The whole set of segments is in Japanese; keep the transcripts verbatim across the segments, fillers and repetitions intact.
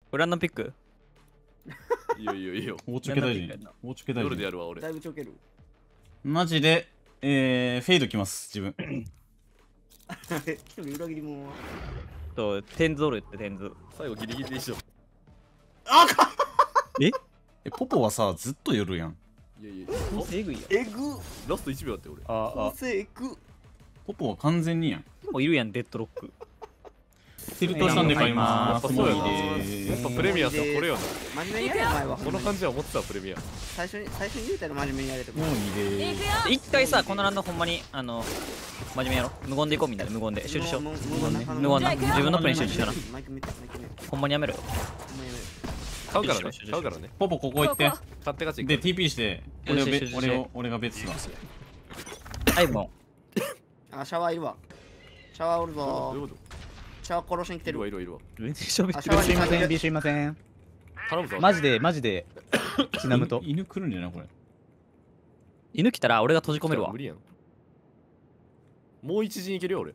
これランダムピック。 いいよいいよいいよ。 大ちょけ大臣。大ちょけ大臣。 夜でやるわ、俺。 だいぶちょける。 マジで、えー、フェイドきます、自分。 一人裏切り者は。 と、テンズおるってテンズ。 最後ギリギリでしょ。 ええ、ポポはさ、ずっと夜やん。 いやいや、 えぐいや。 えぐ。 ラストいちびょうだって俺。 あ個性えぐ。 ポポは完全にやん。 もういるやん、デッドロック。 テルトしたんで買いまーす。 やっぱそうやな。 もういいでやっぱプレミアさ、これよな。 真面目にやれお前は。 この感じは思ってた、プレミア。 最初に最初に言うたら真面目にやれとか。 もういいでー一回さ、このランドほんまに、あの、真面目やろ。無言でいこうみんなで、無言で。集中しよう。 無無言な。自分のプレイに集中しような。 マイク見てマイク見て。 ほんまにやめろよ。 買うからね、買うからね。 ポポここ行って。 買って勝ち。 で、ティーピー して、俺をべよしよしよし俺を俺が別すわ。 アイボン。 あ、シャワーいるわ。シャワーおるぞ。 どういうことシャワー殺しに来てるいるわ、いるわ、いるわ。 めっちゃ喋あ、 ってる。 シャワーにすいません、 いる。 ビーすいません。 頼むぞ。 マジで、マジで、ちなむと。 犬来るんじゃないこれ。 犬来たら俺が閉じ込めるわ無。理やん。もう一時にいけるよ、俺。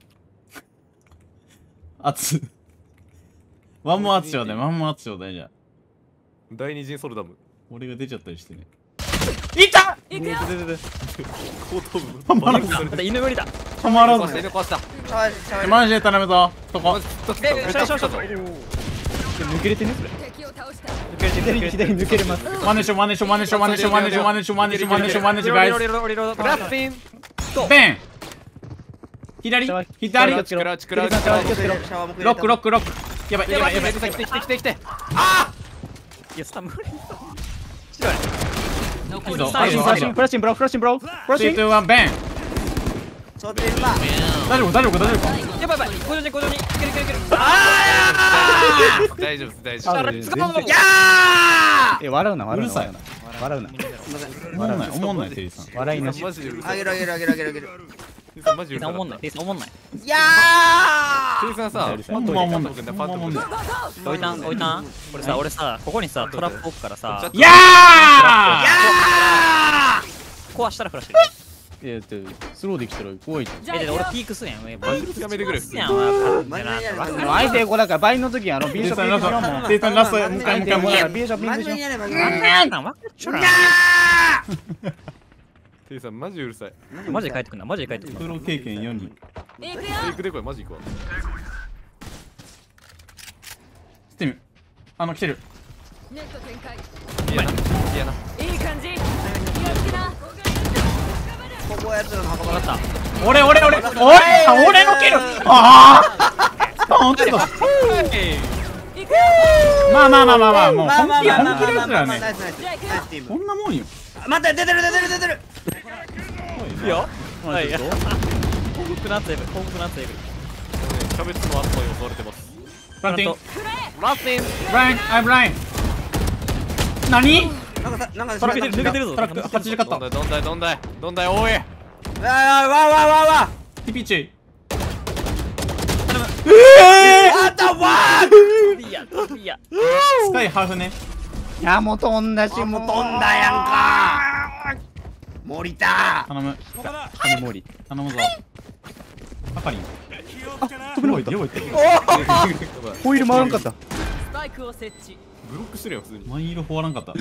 熱っ。ワンモアツちょうだい、ワンモアツちょうだいじゃあ。 第二陣ソルダム。 俺が出ちゃったりしてね。 いた行くよ。 後頭部。 止まらんまた犬無理だ。 止まらん壊した、犬壊した。 シャワーシャワー。 マジで頼むぞ。そこ。 え、シャシャシャシャ。 抜けれてね、それ。 抜ける左、左抜けれます。 マネショマネショマネショマネショマネショマネショマネショマネショマネショガイズ。 フラッピン。 ベン左左チクラチクラチクラチクラ。 シャワーもロックロックロックやばいやばいやばい来て来て来て来て来て。 いや、スタン無理。 いいぞフラッシン、フラッシン、フラッシン、ブロー、フラッシン、ブロー。フラッシン。 スリー、ツー、ワン、ベンちょっといるわ。 大丈夫大丈夫大丈夫かやばいやばい。ごじょうにごじょうに。いけるいけるいける。 大丈夫です、大丈夫。 あ全然やえ、笑うな、笑うな。 うるさい笑うな。 おもんないおもんないテリーさん笑いなし。 マジでうるさい。 ーあげるあげるあげるあげるあげる。 マジでうるさい。 おもんない。テイさんおもんない。 いやテリーさんさ、 ほんまおもんないパッとほんまおもんない置いたん置いたんこれさ、俺さ、ここにさ、トラップ置くからさ、 や壊したらフラッシュ。 えっと、スローできたら怖い。 え、で俺ピークすんやん。えマジでやめてくれ。 やん、お前。 相手、こうだから倍の時あの、ビーショップ入れてしまうもん。 テリーさんラストもう一回もう一回もう一回ビーショップ入れてしまう。 真面目にやればいい。 なんなんわかっちょら。 テリーさんマジでうるさい。 マジで帰ってくんな、マジで帰ってくんな。 プロ経験よにん行くでこれマジ行くわ。 スティムあの来てるいいやな。いいやな。 ここやつらの箱ば分かった。 俺俺俺おい俺のキルああ本当だまあまあまあまあまあもう本気本気のやつらねナイスナイスナイスチーム。 こんなもんよ待って出てる出てる出てる。 いいよ。はい。報告なんて、報告なんて。 キャベツの後に襲われてます。 ブランティンラッピン。 ブラインアイブライン何なんかさなんか抜けてる、抜けてるぞ。 トラックはちじゅうカットどんだいどんだいどんだいどんだいおい。 わわわわわわ。 ティピチあったわいや、いや。 スカイハーフねいや、もう飛んだし、 ー。もうもう飛んだやんか。森田。 頼む金モリ。 頼むぞパパリン飛べなかった。 よういったホイール回らんかった。 ブロックしてるよ普通に。 マイル終わらんかった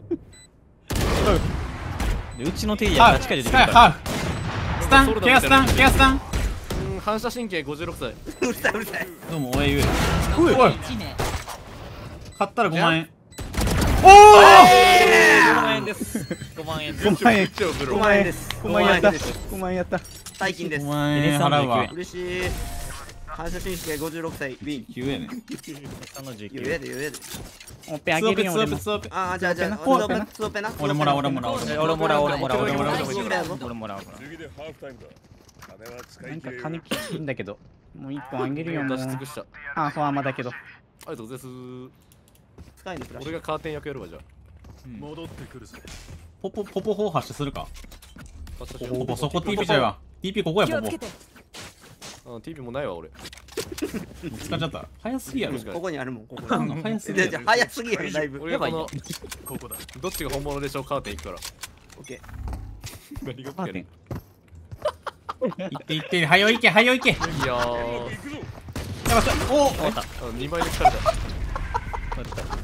うちのテリアハーが近いでフスカイハーフスタンケアスタンケアスタンうん反射神経ごじゅうろくさい。 うるさいうるさい。 どうもおえゆえおいおい買ったらごまん円ごまん円です。ごまん円。 ごまん円。 ご超ブロッまん円です。 ごまん円やった。 です。 ごまん円やった。 大金ですご。まん円払うわ嬉しい。反射神経ごじゅうろくさい。ウィン。 きゅうえねさんのじゅうきゅ余裕で余裕で。 おっぺあげるよ、 ツーオペツー俺も。 オペツーオペああじゃあじゃあツーオペなツーオペな。 俺もらう俺もらうう。俺もらう、俺もらう、俺もらう。 俺もらう俺もらう。 次でハーフタイムだ。金は使ないんか切れよ。 金きついんだけど。もう一本あげるよ、もう出し。尽くした。あハーフアーマーだけど。 りがとうございます。 使いのフラッシュ。 俺がカーテン役やるわじゃ戻ってくるぜ。 ポポポポ砲発射するかあ。 ポポそこ ティーピー ちゃうわ ティーピー ここやポポうん ティーピー もないわ俺。 使っちゃった早すぎやろここにあるもんここに。 早すぎやろでじゃあ早すぎやろだいぶ。 俺がこのここだ。 どっちが本物でしょうカーテン行くから。 オッケ何がカーテン。 行って行って早いけ早いけやばいやー。 お終わった。 あにまいで疲れた。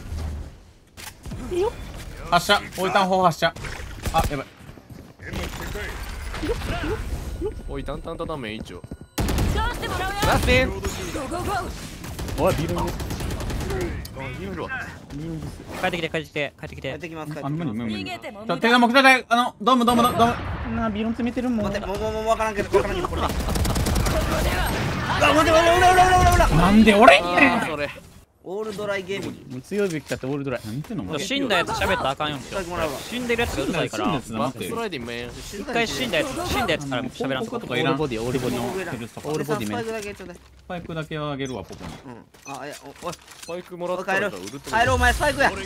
発射置いたん方発射。あやばい。 おいタンタンタンタンメン一丁どうしてもらうよ。 ラステンおいビールにあいるわ帰ってきて帰ってきて帰ってきて。 やってきます。 あ無理無理無理。 逃げてもちょ手がもくてない。あのドームドームドーム。 なビール詰めてるもん。 待って、もうもうもうわからんけどわからんけどこれ。あ待って、裏裏裏裏裏裏。 なんで俺？ あーそれオールドライゲームに。 もう強いべきかってオールドライ。 何言ってんのお前。 死んだやつ喋ったらあかんよ。 スパイクもらうわ。 死んでるやつがうるさいから。 死んだやつバック黙ってスライディングメン一回死んだやつ死んだやつから喋らんとポコとかオいらん。 ールボディオールボディのオールボディメン。 スパイクだけちょうだい。 スパイクだけはあげるわポコに。 うん。あいやおおいスパイクもらおい帰ろうったら売ると帰ろうお前スパイクや。お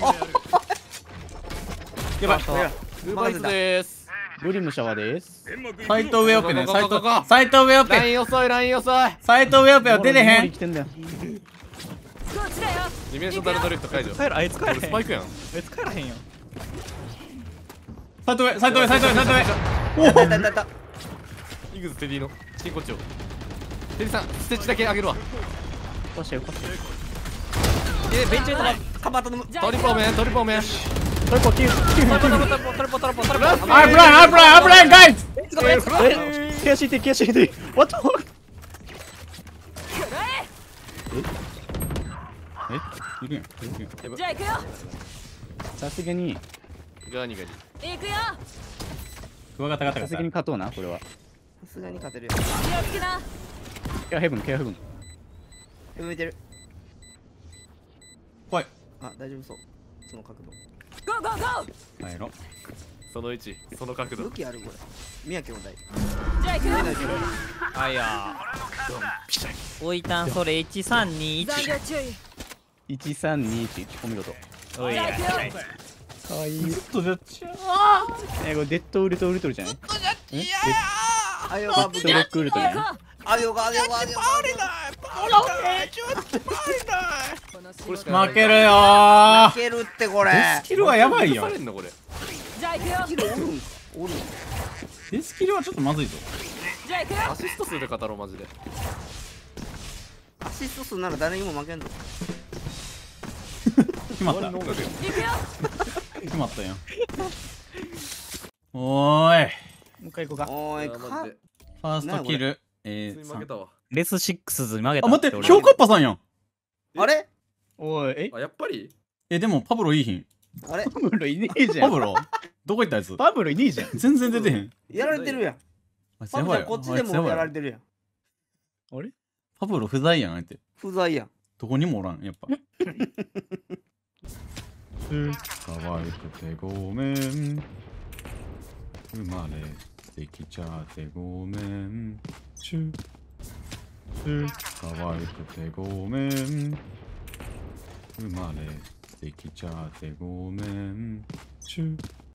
やばい。 ウーバーイーツでーすブリムシャワーです。 サイト上オペね。サイトここここサイト上オラペ。 イン遅いライン遅いサイト上オペは出てへん。 来てんだよ。 こっちだよ。 ディメンションダルドリフト解除帰るあいつ帰らへん。 スパイクやんあいつ帰らへんよ。 サイト上サイト上サイト上サイト上。 やったやったやった。 イグズテディのチンコチョテディさんステッチだけあげるわこうしてよこうしてよ。 でベンチで止まっカバー頼む。 トリポーメントリポーメントリポキューキュートラポトラポトラポトラポトラポトラポ。 危ない危ない危ないガイズ。 えケアシーティケアシーティ What the fuck。 えいるやん。いるやん。 じゃあ行くよ。 さすがにガニガニ行くよ。 クワガタガタガタさすが。に勝とうなこれは。 さすがに勝てるよ。 気をつけな。 ケアヘブンケアヘブン。 向いてる。 来い。 あ大丈夫そう。その角度。 ゴーゴーゴー。 帰ろ。 その位置その角度武器あるこれ。宮城の台。 じゃあ行くよ。 あいやおいたんそれいちさんにいち。 残業注意。 一三二一お見事。 おいやじゃあ行くよ。 かわいい。 ずっとじゃっちゃえこれデッドウルトウルトルじゃない？えあよが武器デッドロ。ックウルトルじゃない？ あよがあよがあよが。 これしか負けるよー。 負けるってこれ。 デスキルはやばいよ許さ。れんのこれじゃあ行くよ。 おるんおるん。 デスキルはちょっとまずいぞ。 じゃあ行くよ。 アシスト数で語ろうマジでアシスト数なら誰にも負けんぞ。 決まった終わりの音楽や行くよ。 決まったやん。おーい。 もう一回行こうか。 おーいかあーマジでファーストキル。えー、さん普通に負けたわレスシックスに曲げた。 あ待って俺ヒョウカッパさんやん。 あれおいえあやっぱりえでもパブロいいひん。 あれパブロいねえじゃん。 パブロどこ行ったやつ。 パブロいねえじゃん。 全然出てへん。 やられてるやん。 あいつパブちゃんやばいよこっちでもやられてるやん。 パブロ不在やんあいて。 不在やん。 どこにもおらんやっぱ。可愛くてごめん。生まれてきちゃってごめん。チュ可愛くてごめん。生まれてきちゃってごめん。チュ